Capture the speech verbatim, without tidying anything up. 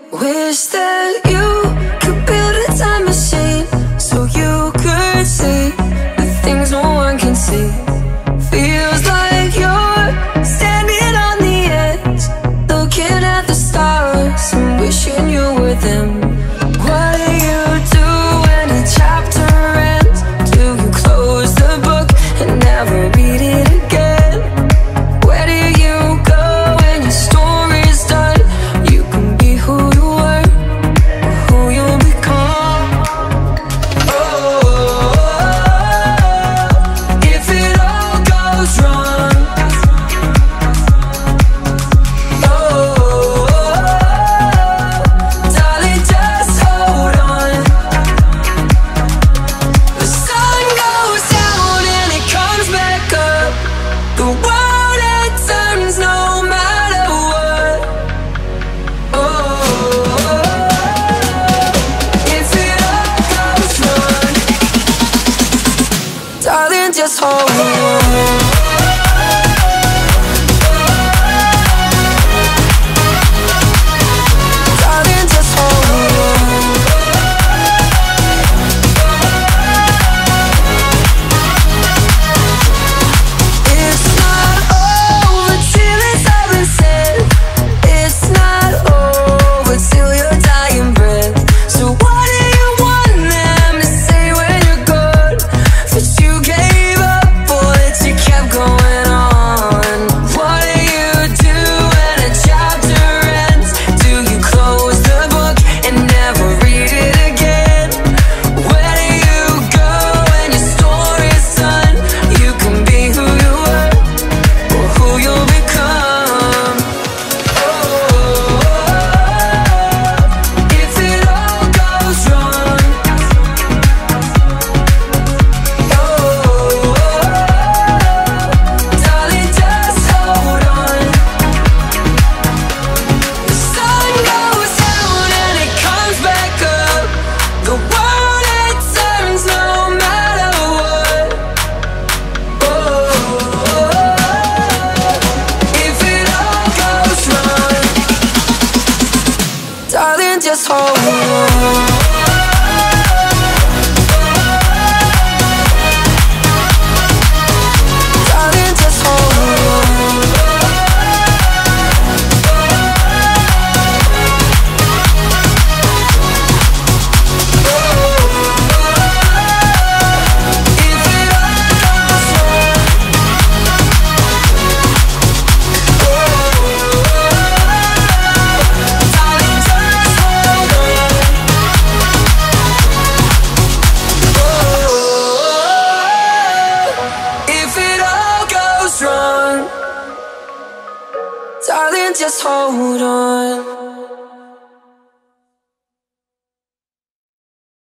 Wish that you could build a time machine so you could see the things no one can see. Feels like you're standing on the edge, looking at the stars and wishing you were them. What do you do when a chapter ends? Do you close the book and never read it again? Where do you go when your story's done? You can be who you were, or who you'll become. Oh, if it all goes wrong. Oh, darling, just hold on. The sun goes down and it comes back up. The world, it turns no matter what. Oh, if it all goes wrong, darling, just hold on. Darling, just hold on. It's not over till it's all been said. It's not over till your dying breath. So what do you want them to say when you're gone? That you gave up or that you kept going on? What do you do when a chapter ends? Do you close the book and never read it again? Where do you go when your story's done? You can be who you were, or who you'll become. Oh, if it all goes wrong. Oh, darling, just hold on. The sun goes down and it comes back up. The world, it turns no matter what. Oh, if it all goes wrong, darling, just hold on. Darling, just hold on. If it all goes wrong. Darling, just hold on. If it all goes wrong, darling, just hold on.